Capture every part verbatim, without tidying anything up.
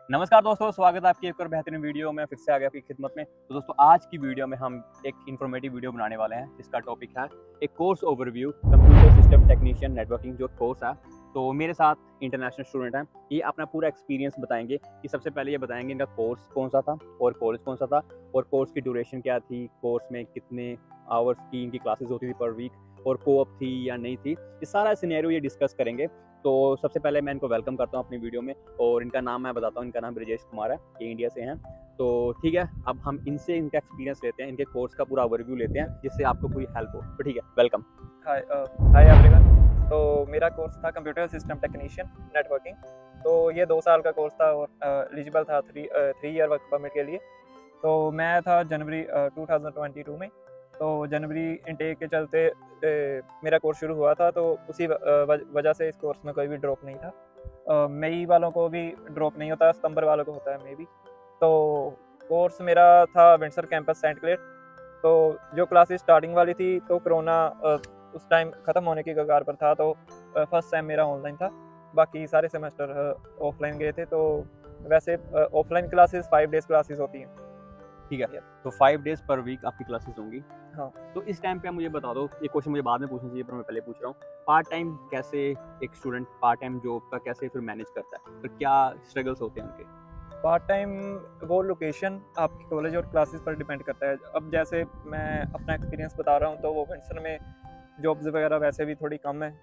नमस्कार दोस्तों, स्वागत है आपकी एक और बेहतरीन वीडियो में। फिर से आ गया आपकी खिदमत में। तो दोस्तों, आज की वीडियो में हम एक इन्फॉर्मेटिव वीडियो बनाने वाले हैं जिसका टॉपिक है एक course overview computer system technician networking जो कोर्स है। तो मेरे साथ इंटरनेशनल स्टूडेंट हैं, ये अपना पूरा एक्सपीरियंस बताएंगे कि सबसे पहले ये बताएंगे इनका कोर्स कौन सा था और कॉलेज कौन सा था और कोर्स की ड्यूरेशन क्या थी, कोर्स में कितने आवर्स की इनकी क्लासेस होती थी पर वीक और कोऑप थी या नहीं थी। ये सारा सिनेरियो ये डिस्कस करेंगे। तो सबसे पहले मैं इनको वेलकम करता हूँ अपनी वीडियो में और इनका नाम मैं बताता हूँ। इनका नाम ब्रजेश कुमार है, ये इंडिया से हैं। तो ठीक है, अब हम इनसे इनका एक्सपीरियंस लेते हैं, इनके कोर्स का पूरा ओवरव्यू लेते हैं जिससे आपको पूरी हेल्प हो। तो ठीक है, वेलकम। हाय हाय एवरीवन। तो मेरा कोर्स था कंप्यूटर सिस्टम टेक्नीशियन नेटवर्किंग। तो ये दो साल का कोर्स था और एलिजिबल था three three year work permit के लिए। तो मैं था January two thousand twenty two में। तो जनवरी इनटेक के चलते ए, मेरा कोर्स शुरू हुआ था। तो उसी वजह से इस कोर्स में कोई भी ड्रॉप नहीं था। मई वालों को भी ड्रॉप नहीं होता, सितंबर वालों को होता है मे भी। तो कोर्स मेरा था विंडसर कैंपस सेंट क्लेयर। तो जो क्लासेस स्टार्टिंग वाली थी तो कोरोना उस टाइम ख़त्म होने की कगार पर था। तो फर्स्ट सेम मेरा ऑनलाइन था, बाकी सारे सेमेस्टर ऑफलाइन गए थे। तो वैसे offline classes five days classes होती हैं। ठीक है, तो फाइव डेज पर वीक आपकी क्लासेस होंगी। हाँ। तो इस टाइम पे आप मुझे बता दो, ये क्वेश्चन मुझे बाद में पूछना चाहिए पर मैं पहले पूछ रहा हूँ, पार्ट टाइम कैसे एक स्टूडेंट पार्ट टाइम जॉब का कैसे फिर मैनेज करता है, फिर क्या स्ट्रगल्स होते हैं उनके? पार्ट टाइम वो लोकेशन आपकी कॉलेज और क्लासेस पर डिपेंड करता है। अब जैसे मैं अपना एक्सपीरियंस बता रहा हूँ तो वो विंडसर में जॉब्स वगैरह वैसे भी थोड़ी कम है।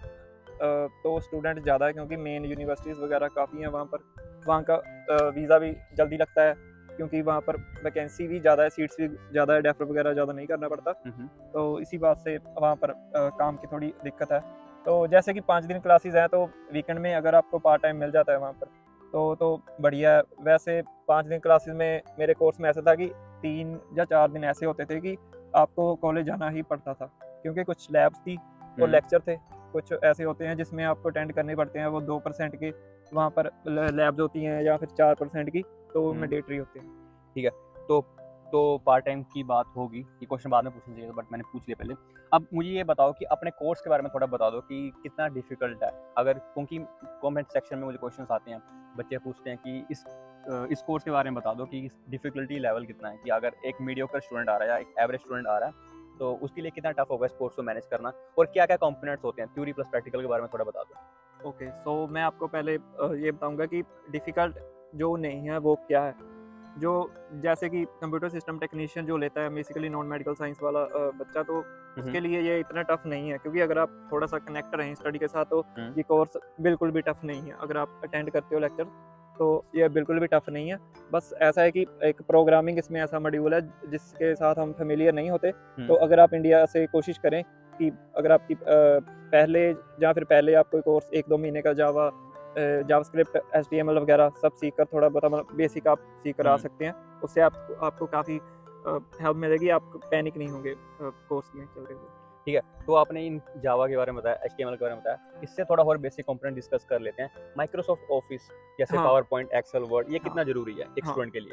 तो स्टूडेंट ज़्यादा है क्योंकि मेन यूनिवर्सिटीज़ वगैरह काफ़ी हैं वहाँ पर। वहाँ का वीज़ा भी जल्दी लगता है क्योंकि वहाँ पर वैकेंसी भी ज़्यादा है, सीट्स भी ज़्यादा है, डेफर वगैरह ज़्यादा नहीं करना पड़ता। तो इसी बात से वहाँ पर काम की थोड़ी दिक्कत है। तो जैसे कि पाँच दिन क्लासेस हैं तो वीकेंड में अगर आपको पार्ट टाइम मिल जाता है वहाँ पर तो तो बढ़िया है। वैसे पाँच दिन क्लासेस में मेरे कोर्स में ऐसा था कि तीन या चार दिन ऐसे होते थे कि आपको कॉलेज जाना ही पड़ता था क्योंकि कुछ लैब्स थी और लेक्चर थे। कुछ ऐसे होते हैं जिसमें आपको अटेंड करने पड़ते हैं, वो दो परसेंट के वहाँ पर लैब्स होती हैं या फिर चार परसेंट की, तो वो मैंडेटरी होते हैं। ठीक है, तो तो पार्ट टाइम की बात होगी, ये क्वेश्चन बाद में पूछना चाहिए बट मैंने पूछ लिया पहले। अब मुझे ये बताओ कि अपने कोर्स के बारे में थोड़ा बता दो कि कितना डिफिकल्ट है। अगर क्योंकि कमेंट सेक्शन में मुझे क्वेश्चंस आते हैं, बच्चे पूछते हैं कि इस इस कोर्स के बारे में बता दो कि डिफिकल्टी लेवल कितना है, कि अगर एक मीडियोकर स्टूडेंट आ रहा है या एक एवरेज स्टूडेंट आ रहा है तो उसके लिए कितना टफ होगा इस कोर्स को मैनेज करना, और क्या क्या कंपोनेंट्स होते हैं, थ्योरी प्लस प्रैक्टिकल के बारे में थोड़ा बता दो। ओके, सो मैं आपको पहले ये बताऊंगा कि डिफ़िकल्ट जो नहीं है वो क्या है। जो जैसे कि कंप्यूटर सिस्टम टेक्नीशियन जो लेता है बेसिकली नॉन मेडिकल साइंस वाला बच्चा, तो उसके लिए ये इतना टफ नहीं है क्योंकि अगर आप थोड़ा सा कनेक्ट रहें स्टडी के साथ तो ये कोर्स बिल्कुल भी टफ नहीं है। अगर आप अटेंड करते हो लेक्चर तो ये बिल्कुल भी टफ नहीं है। बस ऐसा है कि एक प्रोग्रामिंग इसमें ऐसा मॉड्यूल है जिसके साथ हम फेमिलियर नहीं होते। तो अगर आप इंडिया से कोशिश करें कि अगर आपकी पहले या फिर पहले आप कोई कोर्स एक दो महीने का Java JavaScript H T M L वगैरह सब सीख कर थोड़ा बहुत बेसिक आप सीख कर आ सकते हैं, उससे आप आपको काफ़ी हेल्प मिलेगी, आप पैनिक नहीं होंगे कोर्स में चल रहे हुए। ठीक है, तो आपने इन जावा के बारे में बताया, एच टी एम एल के बारे में बताया, इससे थोड़ा और बेसिक कंपोनेंट डिस्कस कर लेते हैं। माइक्रोसॉफ्ट ऑफिस जैसे हाँ। पावर पॉइंट, एक्सेल, वर्ड, ये हाँ। कितना जरूरी है एक हाँ। स्टूडेंट के लिए?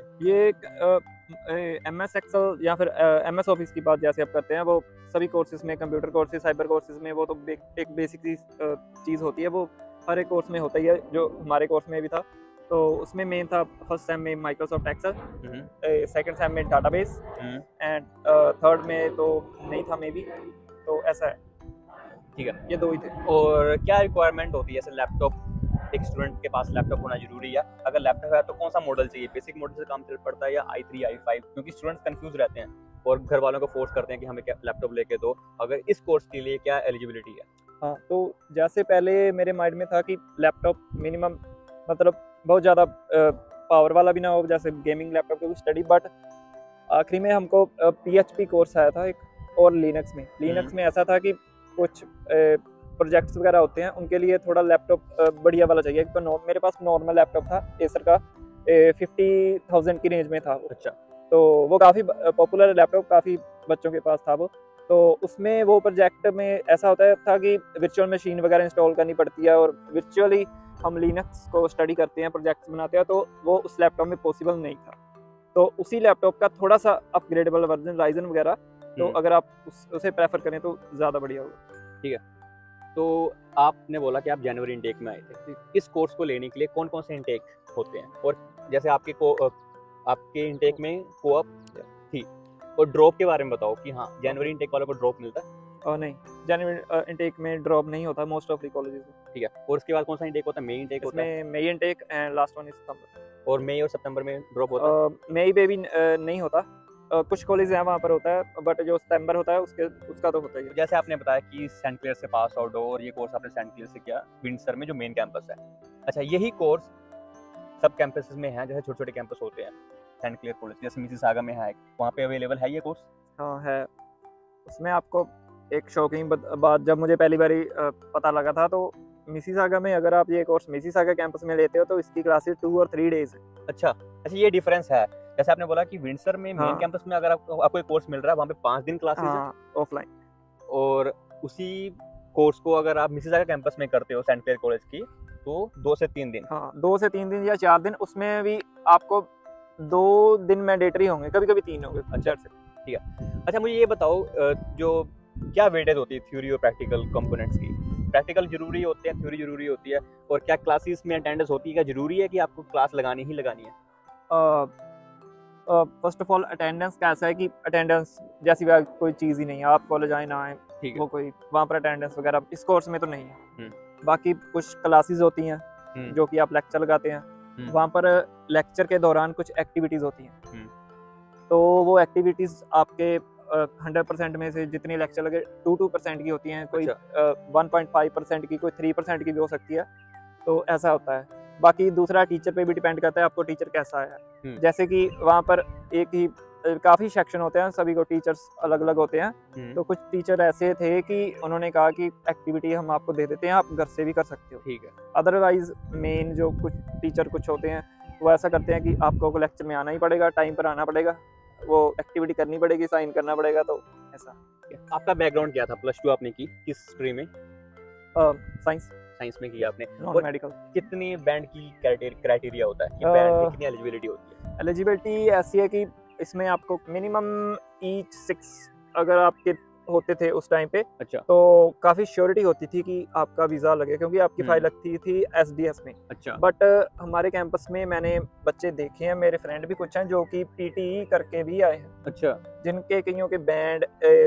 ये एम एस एक्सेल या फिर एम एस ऑफिस की बात जैसे आप करते हैं, वो सभी कोर्सेज में, कंप्यूटर कोर्सेज, साइबर कोर्सेज में वो तो एक बेसिक चीज़ होती है, वो हर एक कोर्स में होता ही है, जो हमारे कोर्स में भी था। तो उसमें मेन था फर्स्ट सेम में माइक्रोसॉफ्ट एक्सेल, सेकंड सेम में डाटाबेस एंड थर्ड में तो नहीं था मे बी। तो ऐसा है। ठीक है, ये दो ही थे। और क्या रिक्वायरमेंट होती है, जैसे लैपटॉप, एक स्टूडेंट के पास लैपटॉप होना जरूरी है? अगर लैपटॉप है तो कौन सा मॉडल चाहिए, बेसिक मॉडल से काम चल पड़ता है या आई थ्री आई फाइव? क्योंकि स्टूडेंट्स कंफ्यूज रहते हैं और घर वालों को फोर्स करते हैं कि हमें लैपटॉप लेके दो। अगर इस कोर्स के लिए क्या एलिजिबिलिटी है? हाँ, तो जैसे पहले मेरे माइंड में था कि लैपटॉप मिनिमम मतलब बहुत ज़्यादा पावर वाला भी ना हो, जैसे गेमिंग लैपटॉप की स्टडी, बट आखिरी में हमको पी एच पी कोर्स आया था एक, और लिनक्स में लिनक्स में ऐसा था कि कुछ प्रोजेक्ट्स वगैरह होते हैं उनके लिए थोड़ा लैपटॉप बढ़िया वाला चाहिए। तो मेरे पास नॉर्मल लैपटॉप था एसर का, फिफ्टी थाउजेंड की रेंज में था वो। अच्छा। तो वो काफ़ी पॉपुलर लैपटॉप, काफ़ी बच्चों के पास था वो। तो उसमें वो प्रोजेक्ट में ऐसा होता था कि वर्चुअल मशीन वगैरह इंस्टॉल करनी पड़ती है और वर्चुअली हम लिनक्स को स्टडी करते हैं, प्रोजेक्ट्स बनाते हैं, तो वो उस लैपटॉप में पॉसिबल नहीं था। तो उसी लैपटॉप का थोड़ा सा अपग्रेडेबल वर्जन राइजन वगैरह, तो अगर आप उस, उसे प्रेफर करें तो ज़्यादा बढ़िया होगा। ठीक है, तो आपने बोला कि आप जनवरी इनटेक में आए थे, इस कोर्स को लेने के लिए कौन कौन से इनटेक होते हैं? और जैसे आपके को आपके इनटेक में कोऑप थी, और ड्रॉप के बारे में बताओ कि हाँ जनवरी इनटेक वालों को ड्रॉप मिलता है? और नहीं, जनवरी इनटेक में ड्रॉप नहीं होता मोस्ट ऑफ द कॉलेजेस में। ठीक है, और उसके बाद कौन सा इनटेक होता है? मई इनटेक होता है? इसमें मई intake and last one is सितंबर। और मई और सितंबर में ड्रॉप होता है? मई पे भी नहीं होता, Uh, कुछ कॉलेज हैं वहाँ पर होता है, बट जो सितंबर होता है उसके उसका तो होता ही है। जैसे आपने बताया कि सेंट क्लेयर से पास आउट हो और ये कोर्स आपने सेंट क्लेयर से किया विंडसर में जो मेन कैंपस है। अच्छा, यही कोर्स सब कैंपसेस में है, जैसे छोटे छोटे कैंपस होते हैं सेंट क्लेयर कॉलेज जैसे मिसिसागा में है, वहाँ पे अवेलेबल है ये कोर्स? हाँ है। उसमें आपको एक शॉकिंग बात, जब मुझे पहली बारी पता लगा था तो मिसिसागा में अगर आप ये कोर्स मिसिसागा कैंपस में लेते हो तो इसकी क्लासेस टू और थ्री डेज है। अच्छा अच्छा, ये डिफरेंस है। जैसे आपने बोला कि विंडसर में मेन हाँ। कैंपस में अगर आपको आपको एक कोर्स मिल रहा है वहाँ पे पाँच दिन क्लासेस हाँ, है ऑफलाइन, और उसी कोर्स को अगर आप मिसिसागा कैंपस में करते हो सेंट क्लेयर कॉलेज की तो दो से तीन दिन। हाँ, दो से तीन दिन या चार दिन, उसमें भी आपको दो दिन मैंडेटरी होंगे, कभी कभी तीन होंगे। अच्छा ठीक है। अच्छा मुझे ये बताओ, जो क्या वेटेज होती है थ्योरी और प्रैक्टिकल कंपोनेंट्स की? प्रैक्टिकल जरूरी होते हैं, थ्योरी जरूरी होती है, और क्या क्लासेस में अटेंडेंस होती है? क्या जरूरी है कि आपको क्लास लगानी ही लगानी है? फर्स्ट ऑफ ऑल अटेंडेंस कैसा है कि अटेंडेंस जैसी कोई चीज़ ही नहीं है, आप कॉलेज आए ना आए, वो कोई वहाँ पर अटेंडेंस वगैरह इस कोर्स में तो नहीं है। बाकी कुछ क्लासेस होती हैं जो कि आप लेक्चर लगाते हैं, वहाँ पर लेक्चर के दौरान कुछ एक्टिविटीज़ होती हैं, तो वो एक्टिविटीज़ आपके हंड्रेड uh, परसेंट में से जितनी लेक्चर लगे टू टू परसेंट की होती हैं, कोई वन पॉइंट फाइव परसेंट की, कोई थ्री परसेंट की भी हो सकती है, तो ऐसा होता है। बाकी दूसरा टीचर पे भी डिपेंड करता है आपको टीचर कैसा है। जैसे कि वहाँ पर एक ही काफ़ी सेक्शन होते हैं, सभी को टीचर्स अलग अलग होते हैं, तो कुछ टीचर ऐसे थे कि उन्होंने कहा कि एक्टिविटी हम आपको दे देते हैं, आप घर से भी कर सकते हो। ठीक है। अदरवाइज मेन जो कुछ टीचर कुछ होते हैं वो ऐसा करते हैं कि आपको लेक्चर में आना ही पड़ेगा, टाइम पर आना पड़ेगा, वो एक्टिविटी करनी पड़ेगी, साइन करना पड़ेगा, तो ऐसा। आपका बैकग्राउंड क्या था? प्लस टू आपने की किस स्ट्रीम में? साइंस साइंस में किया आपने। Non medical. कितनी बैंड की क्राइटेरिया होता है कि बैंड में कितनी एलिजिबिलिटी होती है? एलिजिबिलिटी ऐसी है कि इसमें आपको मिनिमम ईच सिक्स अगर आपके होते थे उस टाइम पे, अच्छा, तो काफ़ी श्योरिटी होती थी कि आपका वीज़ा लगे, क्योंकि आपकी फाइल लगती थी एसडीएस में। अच्छा। बट हमारे कैंपस में मैंने बच्चे देखे हैं, मेरे फ्रेंड भी कुछ हैं जो कि पीटीई करके भी आए हैं। अच्छा। जिनके कईयों के band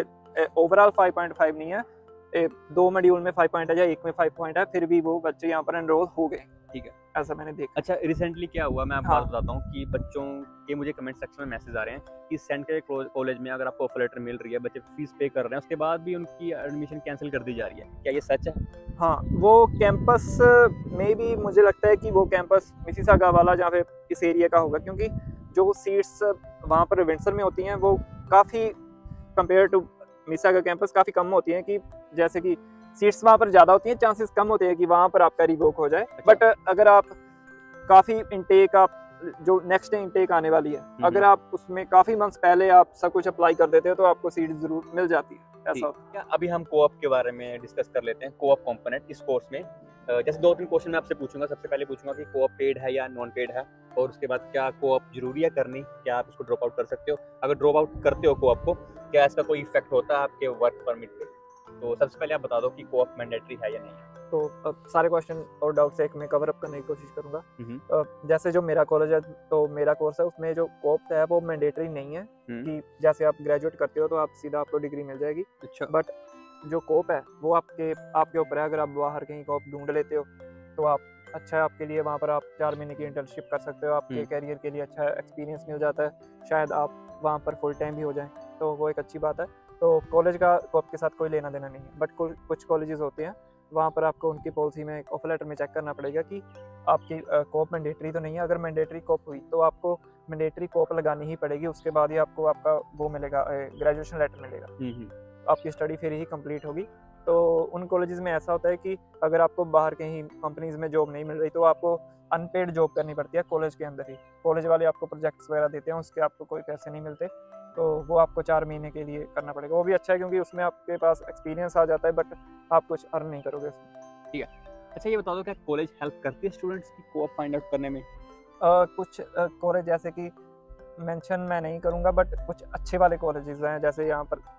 overall five point five नहीं है, ए, दो मॉड्यूल में फाइव पॉइंट है या एक में फाइव पॉइंट है, फिर भी वो बच्चे यहाँ पर एनरोल हो गए। ठीक है, ऐसा मैंने देखा। अच्छा, रिसेंटली क्या हुआ मैं आपको हाँ। बात बताता हूँ कि बच्चों के मुझे कमेंट सेक्शन में मैसेज आ रहे हैं कि सेंट क्लेयर कॉलेज में अगर आपको ऑफर लेटर मिल रही है, बच्चे फीस पे कर रहे हैं, उसके बाद भी उनकी एडमिशन कैंसिल कर दी जा रही है, क्या ये सच है? हाँ, वो कैंपस में भी मुझे लगता है कि वो कैंपस मिसिसागा वाला जहाँ पे इस एरिया का होगा, क्योंकि जो सीट्स वहाँ पर विंडसर में होती हैं वो काफ़ी कंपेयर टू मिसिसागा कैंपस काफ़ी कम होती हैं, कि जैसे कि सीट्स वहाँ पर ज़्यादा होती हैं, चांसेस कम होते हैं कि वहाँ पर आपका रिवोक हो जाए। बट अगर आप काफ़ी इंटेक आप जो नेक्स्ट इंटेक आने वाली है, अगर आप उसमें काफ़ी मंथ्स पहले आप सब कुछ अप्लाई कर देते हो तो आपको सीट ज़रूर मिल जाती है। ऐसा क्या? अभी हम कोऑप के बारे में डिस्कस कर लेते हैं। कोऑप कंपोनेंट इस कोर्स में जैसे दो तीन क्वेश्चन मैं आपसे पूछूंगा। सबसे पहले पूछूंगा कि कोऑप पेड है या नॉन पेड है, और उसके बाद क्या कोऑप जरूरी है करनी, क्या आप इसको ड्रॉप आउट कर सकते हो? अगर ड्रॉप आउट करते हो कोऑप को, क्या इसका कोई इफेक्ट होता है आपके वर्क परमिट पे? तो सबसे पहले आप बता दो कि कोऑप मैंडेटरी है या नहीं है। तो अब सारे क्वेश्चन और डाउट्स एक में कवर अप करने की कोशिश करूंगा। जैसे जो मेरा कॉलेज है, तो मेरा कोर्स है, उसमें जो कोऑप है वो मैंडेटरी नहीं है कि जैसे आप ग्रेजुएट करते हो तो आप सीधा आपको डिग्री मिल जाएगी। अच्छा। बट जो कोऑप है वो आपके आपके ऊपर है। अगर आप बाहर कहीं कोऑप ढूंढ लेते हो तो आप अच्छा है आपके लिए, वहाँ पर आप चार महीने की इंटर्नशिप कर सकते हो, आपके कैरियर के लिए अच्छा एक्सपीरियंस मिल जाता है, शायद आप वहाँ पर फुल टाइम भी हो जाएं, तो वो एक अच्छी बात है। तो कॉलेज का कोऑप के साथ कोई लेना देना नहीं है। बट कुछ कॉलेजेस होते हैं वहाँ पर आपको उनकी पॉलिसी में ऑफर लेटर में चेक करना पड़ेगा कि आपकी कोऑप मैंडेटरी तो नहीं है। अगर मैंडेटरी कोऑप हुई तो आपको मैंडेटरी कोऑप लगानी ही पड़ेगी, उसके बाद ही आपको आपका वो मिलेगा, ग्रेजुएशन लेटर मिलेगा, आपकी स्टडी फिर ही कंप्लीट होगी। तो उन कॉलेजेस में ऐसा होता है कि अगर आपको बाहर कहीं कंपनीज में जॉब नहीं मिल रही तो आपको अनपेड जॉब करनी पड़ती है कॉलेज के अंदर ही। कॉलेज वाले आपको प्रोजेक्ट्स वगैरह देते हैं, उसके आपको कोई पैसे नहीं मिलते, तो वो आपको चार महीने के लिए करना पड़ेगा। वो भी अच्छा है क्योंकि उसमें आपके पास एक्सपीरियंस आ जाता है, बट आप कुछ अर्न नहीं करोगे उसमें। ठीक है। अच्छा, ये बता दो क्या कॉलेज हेल्प करती है स्टूडेंट्स की कोऑप फाइंड आउट करने में? आ, कुछ कॉलेज जैसे कि मेंशन मैं नहीं करूँगा, बट कुछ अच्छे वाले कॉलेजेस हैं, जैसे यहाँ पर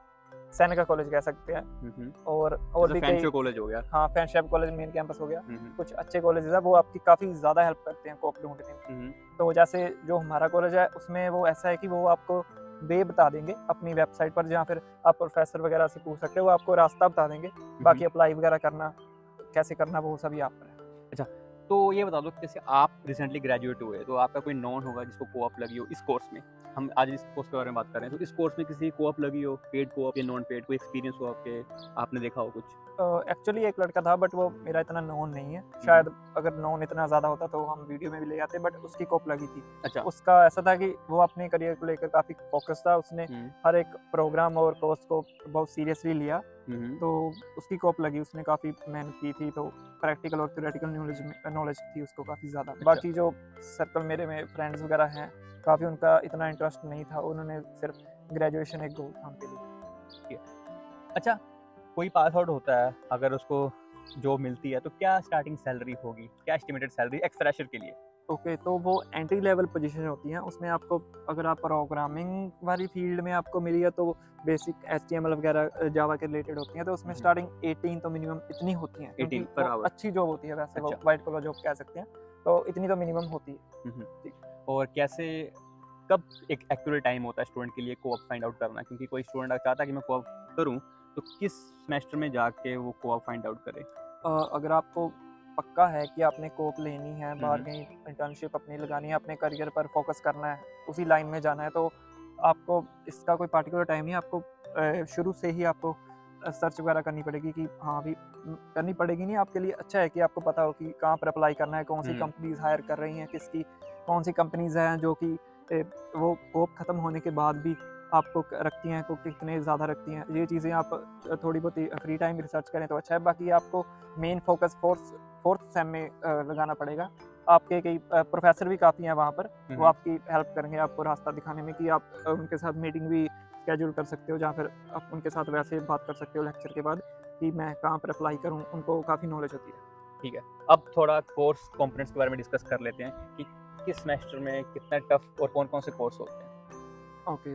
सैनिका कॉलेज कह सकते हैं, हम्म, और और भी कई फैंशो कॉलेज हो गया। हाँ, फैंशैप कॉलेज मेन कैंपस हो गया। हम्म, कुछ अच्छे कॉलेजेस है, वो आपकी काफ़ी ज़्यादा हेल्प करते हैं कोप ढूंढने में। हम्म, तो जैसे जो हमारा कॉलेज है उसमें वो ऐसा है कि वो आपको वे बता देंगे अपनी वेबसाइट पर, जहाँ फिर आप प्रोफेसर वगैरह से पूछ सकते हो, वो आपको रास्ता बता देंगे। बाकी अप्लाई वगैरह करना कैसे करना वो सभी आप पर है। अच्छा, तो ये बता दो कि जैसे आप रिसेंटली ग्रेजुएट हुए, तो आपका कोई नॉन होगा जिसको कोऑप लगी हो इस कोर्स में। हम आज इस कोर्स के बारे में बात कर रहे हैं, तो इस कोर्स में किसी कोऑप लगी हो, पेड कोऑप या नॉन पेड, कोई एक्सपीरियंस हो आपके, आपने देखा हो कुछ? एक्चुअली एक लड़का था, बट वो मेरा इतना नोन नहीं है। शायद अगर नोन इतना ज़्यादा होता तो हम वीडियो में भी ले आते, बट उसकी कोप लगी थी। अच्छा। उसका ऐसा था कि वो अपने करियर को लेकर काफ़ी फोकस था, उसने हर एक प्रोग्राम और कोर्स को बहुत सीरियसली लिया। तो उसकी कोप लगी, उसने काफ़ी मेहनत की थी, तो प्रैक्टिकल और थ्योरेटिकल नॉलेज नॉलेज थी उसको काफ़ी ज़्यादा। अच्छा। बाकी जो सर्कल मेरे में फ्रेंड्स वगैरह हैं, काफ़ी उनका इतना इंटरेस्ट नहीं था, उन्होंने सिर्फ ग्रेजुएशन एक गोल था उनके लिए। अच्छा, कोई पास आउट होता है, अगर उसको जॉब मिलती है तो क्या स्टार्टिंग सैलरी होगी, क्या एस्टिमेटेड सैलरी एक्स फ्रेशर के लिए? ओके okay, तो वो एंट्री लेवल पोजीशन होती हैं, उसमें आपको अगर आप प्रोग्रामिंग वाली फील्ड में आपको मिली है तो basic H T M L वगैरह जावा के रिलेटेड होती हैं, तो उसमें स्टार्टिंग अठारह तो मिनिमम इतनी होती हैं, क्योंकि पर वो आवर अच्छी जॉब होती है वैसे। अच्छा। वो वाइट कॉलर जॉब कह सकते हैं, तो इतनी तो मिनिमम होती है। और कैसे, कब एक एक्यूरेट टाइम होता है स्टूडेंट के लिए कोऑप फाइंड आउट करना? क्योंकि कोई स्टूडेंट चाहता है कि मैं कोऑप करूं, तो किस सेमेस्टर में जाके वो कोऑप फाइंड आउट करे? अगर आपको पक्का है कि आपने कोप लेनी है, बाहर कहीं इंटर्नशिप अपनी लगानी है, अपने करियर पर फोकस करना है, उसी लाइन में जाना है, तो आपको इसका कोई पार्टिकुलर टाइम नहीं, आपको शुरू से ही आपको सर्च वगैरह करनी पड़ेगी कि हाँ अभी करनी पड़ेगी नहीं, आपके लिए अच्छा है कि आपको पता हो कि कहाँ पर अप्लाई करना है, कौन सी कंपनीज हायर कर रही हैं, किसकी कौन सी कंपनीज हैं जो कि वो कोप ख़त्म होने के बाद भी आपको रखती हैं, को कितने ज़्यादा रखती हैं। ये चीज़ें आप थोड़ी बहुत फ्री टाइम रिसर्च करें तो अच्छा है। बाकी आपको main focus fourth fourth sem में लगाना पड़ेगा। आपके कई प्रोफेसर भी काफ़ी हैं वहाँ पर, वो आपकी हेल्प करेंगे आपको रास्ता दिखाने में, कि आप उनके साथ मीटिंग भी स्केड्यूल कर सकते हो, जहाँ फिर आप उनके साथ वैसे बात कर सकते हो लेक्चर के बाद कि मैं कहाँ पर अप्लाई करूँ, उनको काफ़ी नॉलेज होती है। ठीक है, अब थोड़ा कोर्स कंपोनेंट्स के बारे में डिस्कस कर लेते हैं कि किस सेमेस्टर में कितना टफ और कौन कौन से कोर्स होते हैं। ओके okay,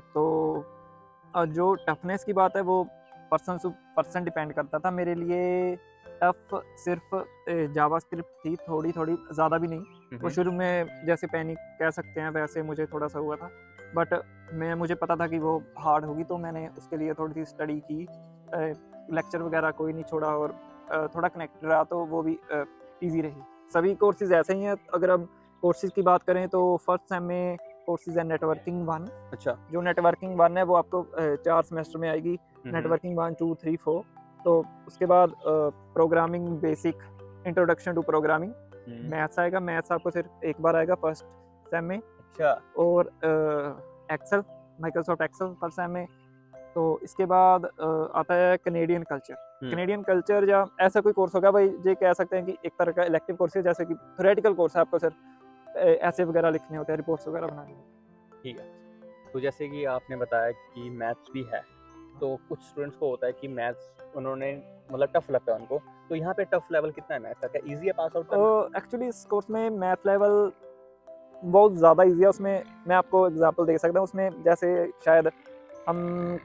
तो जो टफनेस की बात है वो पर्सन टू पर्सन डिपेंड करता था। मेरे लिए टफ सिर्फ जावास्क्रिप्ट थी, थोड़ी थोड़ी, ज़्यादा भी नहीं। वो शुरू में जैसे पैनिक कह सकते हैं वैसे मुझे थोड़ा सा हुआ था, बट मैं मुझे पता था कि वो हार्ड होगी, तो मैंने उसके लिए थोड़ी सी स्टडी की, लेक्चर वगैरह कोई नहीं छोड़ा, और थोड़ा कनेक्टेड रहा, तो वो भी ईजी रही। सभी कोर्सेज ऐसे ही हैं। अगर हम कोर्सेज की बात करें तो फर्स्ट सेम में कोर्सेज है नेटवर्किंग वन। अच्छा। जो नेटवर्किंग वन है वो आपको चार सेमेस्टर में आएगी, networking one two three four. तो उसके बाद programming basic, introduction to programming, maths आएगा। मैथ्स आपको सिर्फ एक बार आएगा फर्स्ट सेम में। अच्छा। और Excel, Microsoft Excel first sem में। तो इसके बाद आता है कैनेडियन कल्चर। कैनेडियन कल्चर या ऐसा कोई कोर्स होगा भाई, ये कह सकते हैं कि एक तरह का इलेक्टिव कोर्स है, जैसे कि थ्योरेटिकल कोर्स है, आपको सिर्फ ऐसे वगैरह लिखने होते हैं, रिपोर्ट्स वगैरह बनानी होती है। ठीक है, तो जैसे कि आपने बताया कि मैथ्स भी है, तो कुछ स्टूडेंट्स को होता है कि मैथ्स उन्होंने मतलब टफ लगता है उनको, तो यहाँ पे टफ लेवल कितना है मैथ्स का, क्या इजी है पास आउट करना? एक्चुअली इस कोर्स में मैथ लेवल बहुत ज़्यादा इजी है। उसमें मैं आपको एग्जांपल दे सकता हूँ। उसमें जैसे शायद हम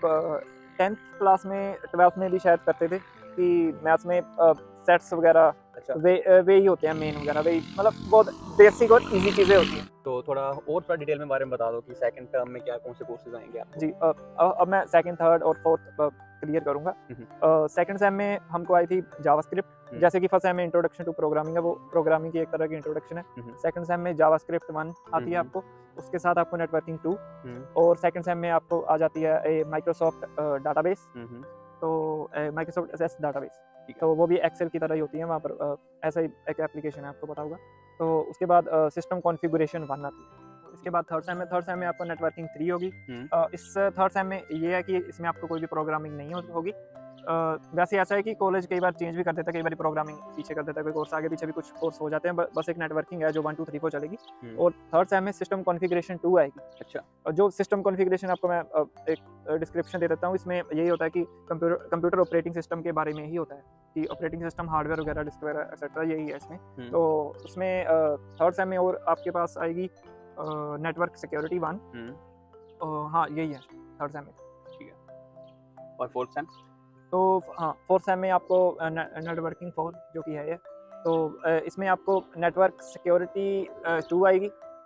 टेंथ क्लास में, ट्वेल्थ में भी शायद करते थे कि मैथ्स में सेट्स वगैरह अच्छा। वे वे ही होते हैं मेन वगैरह, वे मतलब बहुत बेसिक और इजी चीज़ें होती हैं। तो थोड़ा और थोड़ा डिटेल में बारे में बता दो कि सेकंड टर्म में क्या कौन से कोर्सेज आएंगे आपको? जी, अब मैं सेकंड, थर्ड और फोर्थ क्लियर करूंगा। सेकंड सेम में हमको आई थी जावास्क्रिप्ट। जैसे कि फर्स्ट सेम में इंट्रोडक्शन टू प्रोग्रामिंग है, वो प्रोग्रामिंग की एक तरह की इंट्रोडक्शन है। सेकंड सेम में जावास्क्रिप्ट वन आती है आपको, उसके साथ आपको नेटवर्किंग टू, और सेकंड सेम में आपको आ जाती है माइक्रोसॉफ्ट डाटाबेस। तो माइक्रोसॉफ्ट एसएस डाटाबेस, तो वो भी एक्सेल की तरह ही होती है, वहाँ पर ऐसा ही एक एप्लीकेशन है, आपको पता होगा। तो उसके बाद सिस्टम कॉन्फ़िगरेशन वन आती है। इसके बाद थर्ड सेम में थर्ड सेम में आपको नेटवर्किंग थ्री होगी। इस थर्ड सेम में ये है कि इसमें आपको कोई भी प्रोग्रामिंग नहीं होगी। वैसे ऐसा है कि कॉलेज कई बार चेंज भी कर देता है, कई बार प्रोग्रामिंग पीछे कर देता है, कोई कोर्स आगे पीछे भी कुछ कोर्स हो जाते हैं। बस एक नेटवर्किंग है जो वन टू थ्री फोर चलेगी, और थर्ड सेम में सिस्टम कॉन्फ़िगरेशन टू आएगी। अच्छा। और जो सिस्टम कॉन्फ़िगरेशन आपको मैं एक डिस्क्रिप्शन दे देता हूँ, इसमें यही होता है कि कंप्यूटर कंप्यूटर ऑपरेटिंग सिस्टम के बारे में ही होता है कि ऑपरेटिंग सिस्टम, हार्डवेयर वगैरह, डिस्क वगैरह एक्सेट्रा, यही है इसमें। तो उसमें थर्ड सेम में और आपके पास आएगी नेटवर्क सिक्योरिटी वन। हाँ, यही है थर्ड सेम में। ठीक है। और फोर्थ सेम? तो हाँ, फोर्थ सेम में आपको नेटवर्किंग फोर जो कि है ये, तो इसमें आपको नेटवर्क सिक्योरिटी टू आएगी।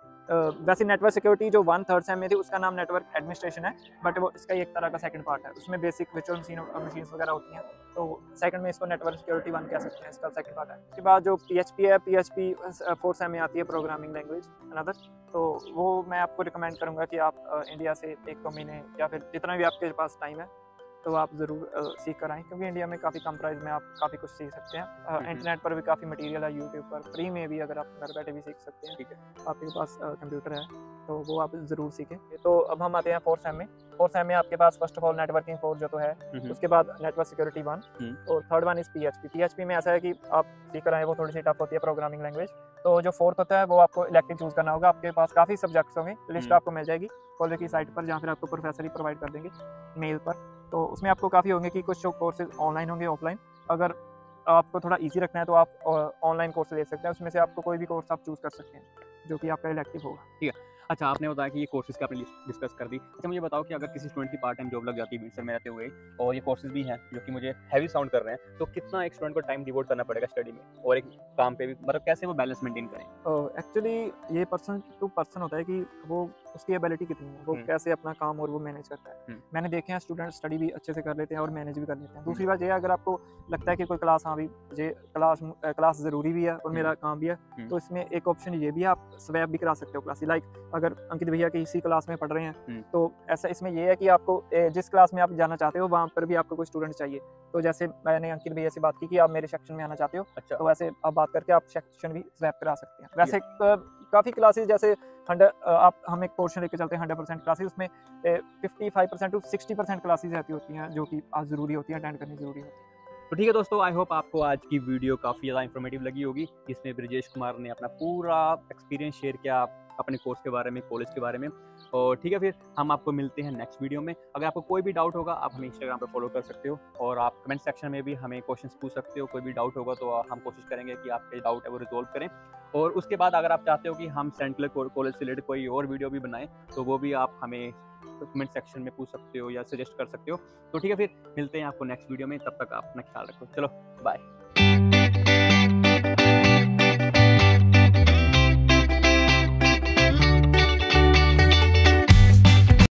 वैसे नेटवर्क सिक्योरिटी जो वन थर्ड सेम में थी उसका नाम नेटवर्क एडमिनिस्ट्रेशन है, बट वो इसका एक तरह का सेकंड पार्ट है। उसमें बेसिक वर्चुअल मशीन मशीन्स वगैरह होती हैं, तो सेकंड में इसको नेटवर्क सिक्योरिटी वन कह सकते हैं, इसका सेकंड पार्ट है। उसके बाद जो पीएचपी है, पीएचपी फोर्थ सेम में आती है, प्रोग्रामिंग लैंग्वेज अनदर, तो वो मैं आपको रिकमेंड करूँगा कि आप इंडिया से एक दो महीने या फिर जितना भी आपके पास टाइम है तो आप ज़रूर सीख कर आएँ, क्योंकि इंडिया में काफ़ी कम प्राइस में आप काफ़ी कुछ सीख सकते हैं। इंटरनेट पर भी काफ़ी मटेरियल है, यूट्यूब पर फ्री में भी अगर आप घर बैठे भी सीख सकते हैं। ठीक है, आपके पास कंप्यूटर है तो वो आप ज़रूर सीखें। तो अब हम आते हैं फोर्थ सेम में। फोर्थ सेम में आपके पास first of all networking four जो तो है, उसके बाद नेटवर्क सिक्योरिटी वन, और third one is PHP. PHP में ऐसा है कि आप सीख कर आए, वो थोड़ी सी टफ होती है प्रोग्रामिंग लैंग्वेज। तो जो फोर्थ होता है वो आपको इलेक्टिव चूज़ करना होगा। आपके पास काफ़ी सब्जेक्ट्स होंगे, लिस्ट आपको मिल जाएगी कॉलेज की साइट पर, जहाँ फिर आपको प्रोफेसर ही प्रोवाइड कर देंगे मेल पर। तो उसमें आपको काफ़ी होंगे कि कुछ कोर्सेज ऑनलाइन होंगे, ऑफलाइन। अगर आपको थोड़ा इजी रखना है तो आप ऑनलाइन कोर्स ले सकते हैं, उसमें से आपको कोई भी कोर्स आप चूज़ कर सकते हैं जो कि आपका इलेक्टिव होगा। ठीक है। अच्छा, आपने बताया कि ये कोर्सेज़ की आपने डिस्कस कर दी। अच्छा, मुझे बताओ कि अगर किसी स्टूडेंट की पार्ट टाइम जॉब लग जाती है विंडसर में रहते हुए, और ये कोर्सेज़ भी हैं जो कि मुझे हैवी साउंड कर रहे हैं, तो कितना एक स्टूडेंट को टाइम डिवोट करना पड़ेगा स्टडी में और एक काम पे भी, मतलब कैसे वो बैलेंस मेंटेन करें? एक्चुअली ये पर्सन टू पर्सन होता है कि वो उसकी एबिलिटी कितनी है, वो कैसे अपना काम और वो मैनेज करता है। मैंने देखे हैं स्टूडेंट स्टडी भी अच्छे से कर लेते हैं और मैनेज भी कर लेते हैं। दूसरी बात ये है, अगर आपको लगता है कि कोई क्लास, हाँ भी ये क्लास क्लास ज़रूरी भी है और मेरा काम भी है, तो इसमें एक ऑप्शन ये भी है, आप स्वैप भी करा सकते हो क्लास। लाइक अगर अंकित भैया किसी क्लास में पढ़ रहे हैं तो ऐसा इसमें ये है कि आपको जिस क्लास में आप जाना चाहते हो वहाँ पर भी आपको कोई स्टूडेंट चाहिए। तो जैसे मैंने अंकित भैया से बात की कि आप मेरे सेक्शन में आना चाहते हो, अच्छा, तो वैसे आप बात करके आप सेक्शन भी स्वैप करा सकते हैं। वैसे काफ़ी क्लासेस जैसे हंड्रेड, आप हम एक पोर्शन लेके चलते हैं हंड्रेड परसेंट क्लासेस, उसमें fifty five percent to sixty percent classes रहती होती हैं जो कि आज ज़रूरी होती हैं, अटेंड करनी ज़रूरी होती है। तो ठीक है दोस्तों, आई होप आपको आज की वीडियो काफ़ी ज़्यादा इन्फॉर्मेटिव लगी होगी। इसमें ब्रिजेश कुमार ने अपना पूरा एक्सपीरियंस शेयर किया अपने कोर्स के बारे में, कॉलेज के बारे में। और ठीक है, फिर हम आपको मिलते हैं नेक्स्ट वीडियो में। अगर आपको कोई भी डाउट होगा, आप हमें इंस्टाग्राम पे फॉलो कर सकते हो, और आप कमेंट सेक्शन में भी हमें क्वेश्चंस पूछ सकते हो। कोई भी डाउट होगा तो हम कोशिश करेंगे कि आपके डाउट है वो रिजॉल्व करें। और उसके बाद अगर आप चाहते हो कि हम सेंट्रल कॉलेज से रिलेटेड कोई और वीडियो भी बनाएं, तो वो भी आप हमें कमेंट सेक्शन में पूछ सकते हो या सजेस्ट कर सकते हो। तो ठीक है, फिर मिलते हैं आपको नेक्स्ट वीडियो में। तब तक आप अपना ख्याल रखो। चलो, बाय।